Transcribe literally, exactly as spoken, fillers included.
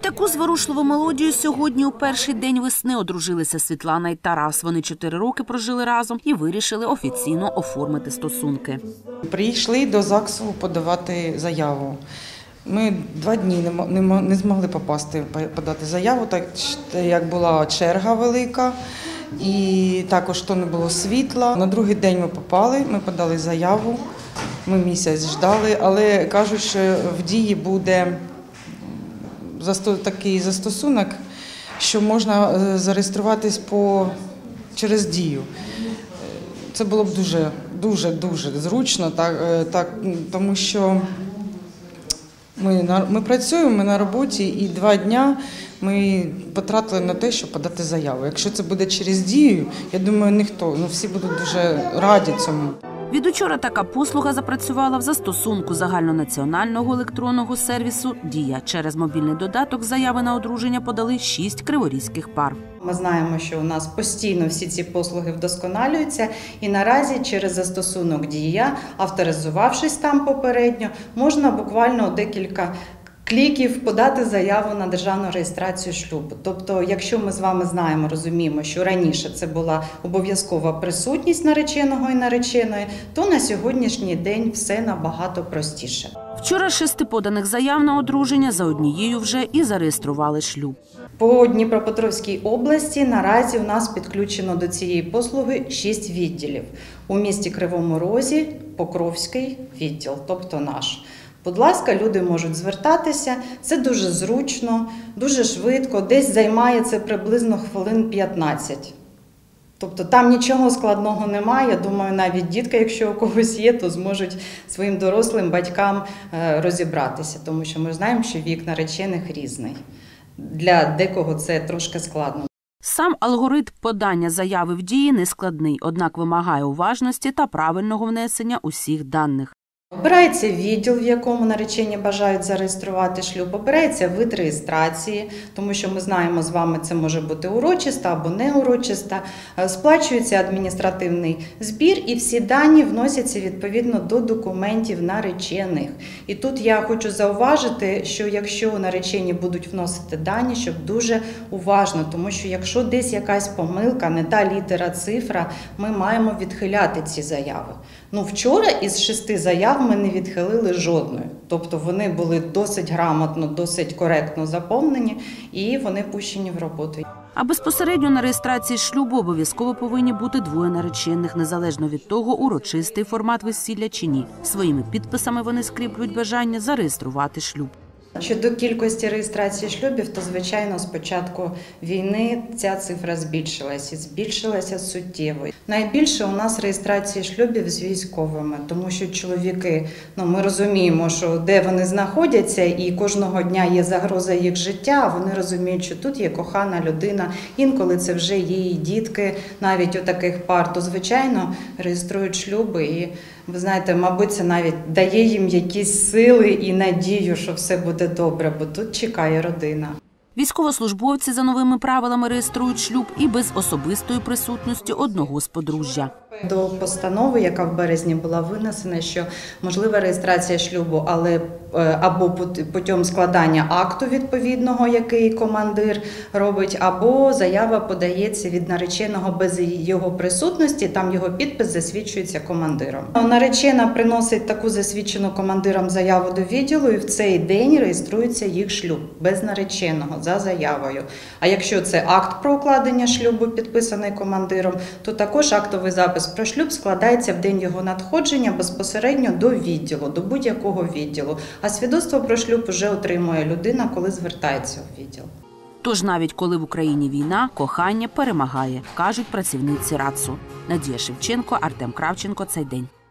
Під таку зворушливу мелодію сьогодні у перший день весни одружилися Світлана і Тарас. Вони чотири роки прожили разом і вирішили офіційно оформити стосунки. Прийшли до ЗАГСу подавати заяву. Ми два дні не змогли попасти, подати заяву, так як була черга велика і також то не було світла. На другий день ми попали, ми подали заяву, ми місяць ждали, але кажуть, що в дії буде такий застосунок, що можна зареєструватись по, через дію. Це було б дуже, дуже, дуже зручно, так, так, тому що ми, ми працюємо, ми на роботі, і два дня ми потратили на те, щоб подати заяву. Якщо це буде через дію, я думаю, ніхто, ну всі будуть дуже раді цьому. Від учора така послуга запрацювала в застосунку загальнонаціонального електронного сервісу «Дія». Через мобільний додаток заяви на одруження подали шість криворізьких пар. Ми знаємо, що у нас постійно всі ці послуги вдосконалюються, і наразі через застосунок «Дія», авторизувавшись там попередньо, можна буквально декілька кліків подати заяву на державну реєстрацію шлюбу. Тобто, якщо ми з вами знаємо, розуміємо, що раніше це була обов'язкова присутність нареченого і нареченої, то на сьогоднішній день все набагато простіше. Вчора шести поданих заяв на одруження за однією вже і зареєстрували шлюб. По Дніпропетровській області наразі у нас підключено до цієї послуги шість відділів. У місті Кривому Розі – Покровський відділ, тобто наш. Будь ласка, люди можуть звертатися, це дуже зручно, дуже швидко, десь займає це приблизно хвилин п'ятнадцять. Тобто там нічого складного немає, я думаю, навіть дітки, якщо у когось є, то зможуть своїм дорослим батькам розібратися, тому що ми знаємо, що вік наречених різний. Для декого це трошки складно. Сам алгоритм подання заяви в дії не складний, однак вимагає уважності та правильного внесення усіх даних. Обирається відділ, в якому наречені бажають зареєструвати шлюб, обирається вид реєстрації, тому що ми знаємо з вами, це може бути урочиста або неурочиста, сплачується адміністративний збір і всі дані вносяться відповідно до документів наречених. І тут я хочу зауважити, що якщо наречені будуть вносити дані, щоб дуже уважно, тому що якщо десь якась помилка, не та літера, цифра, ми маємо відхиляти ці заяви. Ну, вчора із шести заяв ми не відхилили жодної. Тобто вони були досить грамотно, досить коректно заповнені і вони пущені в роботу. А безпосередньо на реєстрації шлюбу обов'язково повинні бути двоє наречених, незалежно від того, урочистий формат весілля чи ні. Своїми підписами вони скріплюють бажання зареєструвати шлюб. Щодо кількості реєстрації шлюбів, то, звичайно, з початку війни ця цифра збільшилася, і збільшилася суттєво. Найбільше у нас реєстрації шлюбів з військовими, тому що чоловіки, ну, ми розуміємо, що де вони знаходяться, і кожного дня є загроза їх життя, а вони розуміють, що тут є кохана людина, інколи це вже є і дітки, навіть у таких пар, то, звичайно, реєструють шлюби і, ви знаєте, мабуть, це навіть дає їм якісь сили і надію, що все буде добре, бо тут чекає родина. Військовослужбовці за новими правилами реєструють шлюб і без особистої присутності одного з подружжя. До постанови, яка в березні була винесена, що можлива реєстрація шлюбу, але або путем складання акту відповідного, який командир робить, або заява подається від нареченого без його присутності, там його підпис засвідчується командиром. Наречена приносить таку засвідчену командиром заяву до відділу, і в цей день реєструється їх шлюб без нареченого за заявою. А якщо це акт про укладення шлюбу, підписаний командиром, то також актовий запис про шлюб складається в день його надходження безпосередньо до відділу, до будь-якого відділу. А свідоцтво про шлюб вже отримує людина, коли звертається у відділ. Тож навіть коли в Україні війна, кохання перемагає, кажуть працівниці РАЦУ. Надія Шевченко, Артем Кравченко. Цей день.